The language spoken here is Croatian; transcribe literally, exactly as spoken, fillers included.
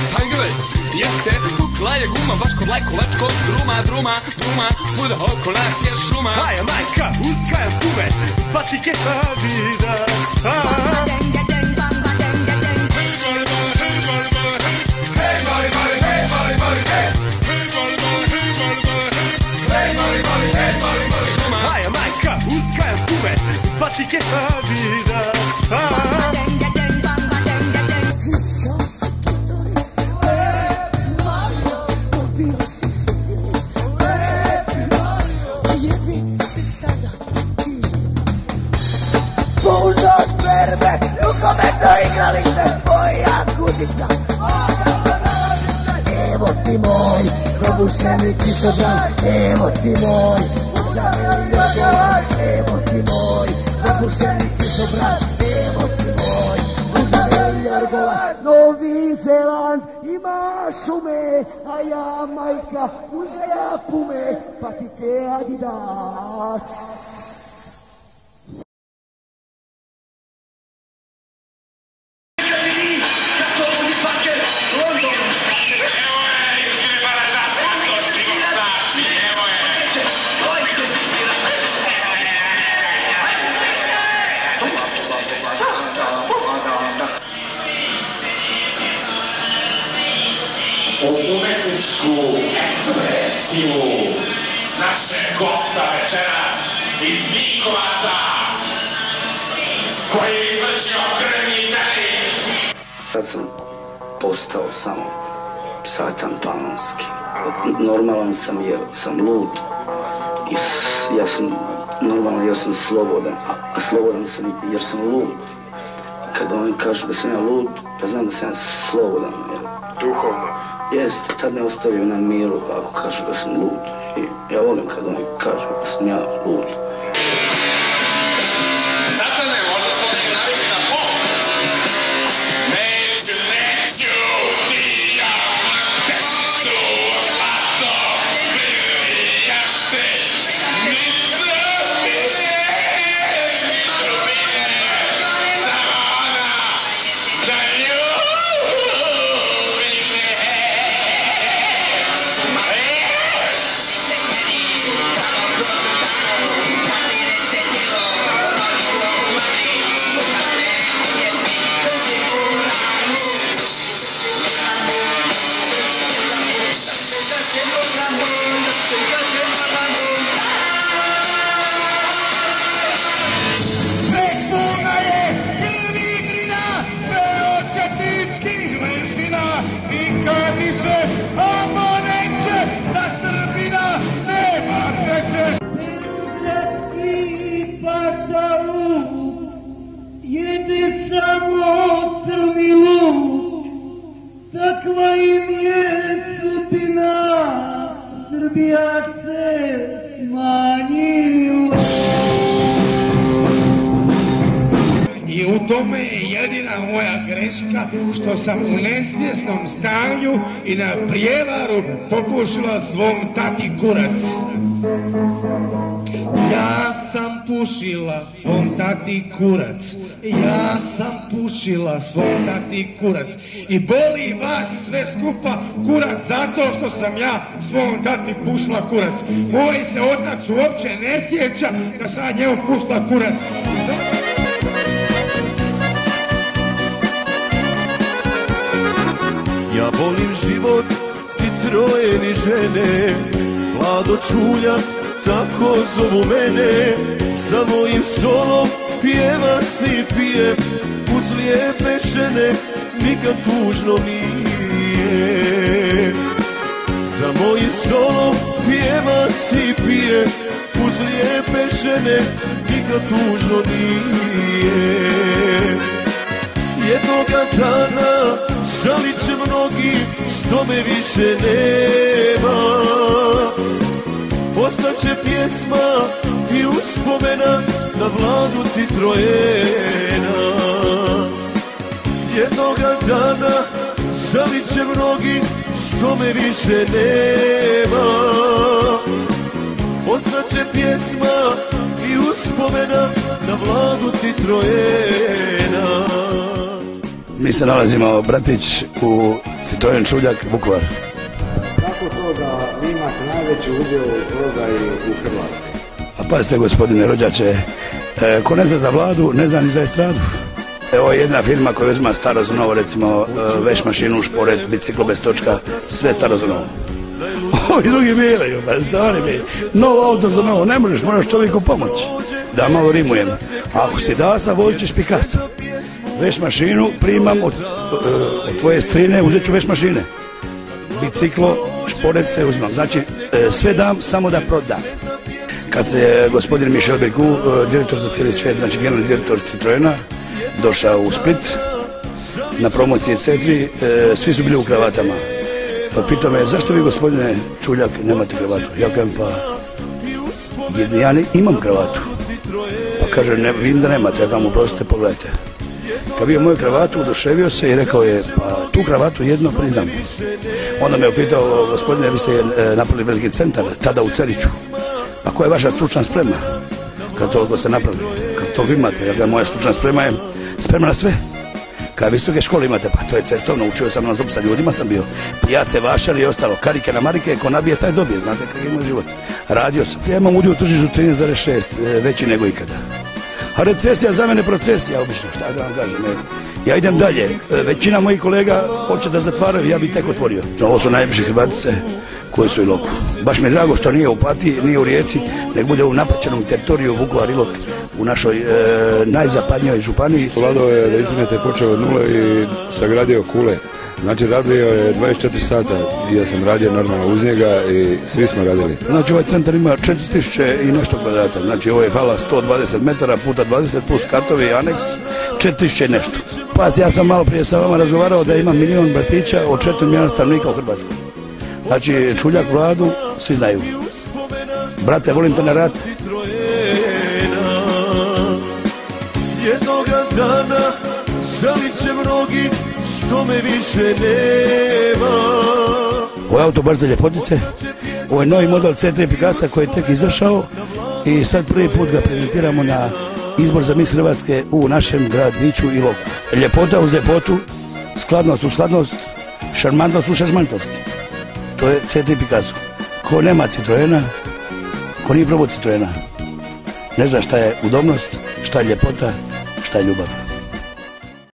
Tangovac, jeste, kukla je guma, baš kod lajkovačkog druma, druma, druma, svuda oko nas je šuma. Haja majka, uzgajam kume, patike Adidas. Haja majka, uzgajam kume, patike Adidas. Bulldog berbe, rukometno igralište, tvoja kutica. Evo ti moj, probušeni kišobran, evo ti moj, uzamili Jorgovan. Evo ti moj, probušeni kišobran, evo ti moj, uzamili Jorgovan. Novi Zeland ima šume, a ja majka uzgaja pume, patike Adidas. U umetničku ekspresiju naše gosta večeras iz Vinkovaca koji je izvršio krvni trening. Kad sam postao samo satan panonski, normalan sam jer sam lud i ja sam normalan jer sam slobodan, a slobodan sam jer sam lud. Kad oni kažu da sam ja lud, pa znam da sam ja slobodan. Duhovno. Jest, tad ne ostavio na miru ako kažu da sam lud. I ja volim kad oni kažu da sam ja lud. Satane, možda sam ti navići na pop. Neću, neću, dijamante su zlato, briljante, ni crvine, ni crvine, samo ona da ljubi me. Jede samo crni luk, takva im je sudbina, Srbija se smanjila. I u tome je jedina moja greška što sam u nesvjesnom stanju i na prijevaru popušila svom tati kurac. Ja sam pušila svom tati kurac, ja sam pušila svom tati kurac i boli vas sve skupa kurac zato što sam ja svom tati pušila kurac. Moj se otac uopće ne sjeća da sam njemu pušila kurac. Ja volim život, Citroen i žene, Vlado Čuljak, tako zovu mene. Za mojim stolom pjeva si pije, uz lijepe žene nikad tužno nije. Za mojim stolom pjeva si pije, uz lijepe žene nikad tužno nije. Jednoga dana žalit će mnogi što me više nema. Ostaće pjesma i uspomena na Vladu Citroena. Jednoga dana žalit će mnogi što me više nema. Ostaće pjesma i uspomena na Vladu Citroena. Mi se nalazimo, bratić, u Citroen Čuljak, Vukovar. Kako to da vi imate najveći udjel u prodaji u Hrvatskoj? A pazite, gospodine rođače, e, ko ne zna za vladu, ne zna ni za estradu. Evo je jedna firma koja uzima staro za novo, recimo e, veš mašinu, šporet, biciklo bez točka, sve staro za novo. Ovi drugi biraju, pa stvari mi, novo auto za novo, ne možeš, moraš čovjeku pomoći. Da malo rimujem. Ako si Dasa, vozit ćeš Pikasa. Veš mašinu primam od, od tvoje strine, uzet ću veš mašine. Biciklo, šporet se uzmam. Znači, sve dam, samo da prodam. Kad se gospodin Michel Bergu, direktor za cijeli svijet, znači generalni direktor Citroena, došao u Split na promociji C tri, svi su bili u kravatama. Pitao me, zašto vi, gospodine Čuljak, nemate kravatu? Ja kažem, pa ja ne, imam kravatu. Pa kaže, ne, vidim da nemate, ja kažem, oprostite, pogledajte. Kad bio moju kravatu, oduševio se i rekao je, pa tu kravatu jedno priznam. Onda me upitao, gospodine, vi ste napravili veliki centar, tada u Ceriću. Pa koja je vaša stručna sprema? Kad toliko ste napravili, kad to vi imate, ja kažem, moja stručna sprema je spremna na sve. Kad visoke škole imate, pa to je cestovno, učio sam na zob, sa ljudima sam bio, pijace, vašari i ostalo, karike na marike, ko nabije taj dobije, znate kakav je moj život. Radio sam. Ja imam udio u tržištu trinaest zarez šest, veći nego ikada. A recesija za mene procesija, obično, šta da vam kažem, ja idem dalje, većina mojih kolega hoće da zatvaraju, ja bi tek otvorio. Ovo su najbliže Hrvatice koji su Iloku. Baš mi je drago što nije u Opatiji, nije u Rijeci, nek bude u napaćenom teritoriju Vukovar Ilok, u našoj e, najzapadnijoj županiji. Vlado je, da izvinete, počeo od nule i sagradio kule. Znači, radio je dvadeset četiri sata i ja sam radio normalno uz njega i svi smo radili. Znači, ovaj centar ima četiri tisuće i nešto kvadrata. Znači, ovo je hala sto dvadeset metara puta dvadeset plus katovi i aneks, četiri tisuće i nešto. Pa ja sam malo prije sa vama razgovarao da ima milion bratića od četiri milijuna stanovnika u Hrvatskoj. Znači, Čuljak, Vladu, svi znaju. Brate, volim te na rat. Jednoga dana žalit će mnogi što me više nema. Ovo je auto baš za ljepotice. Ovo je novi model C tri Pikasa koji je tek izašao i sad prvi put ga prezentiramo na izbor za mis Hrvatske u našem gradiću Iloku. Ljepota uz ljepotu, skladnost u skladnost, šarmantnost u šarmantnost. To je C tri Picasso. Ko nema Citroena, ko nije probao Citroena, ne zna šta je udobnost, šta je ljepota, šta je ljubav.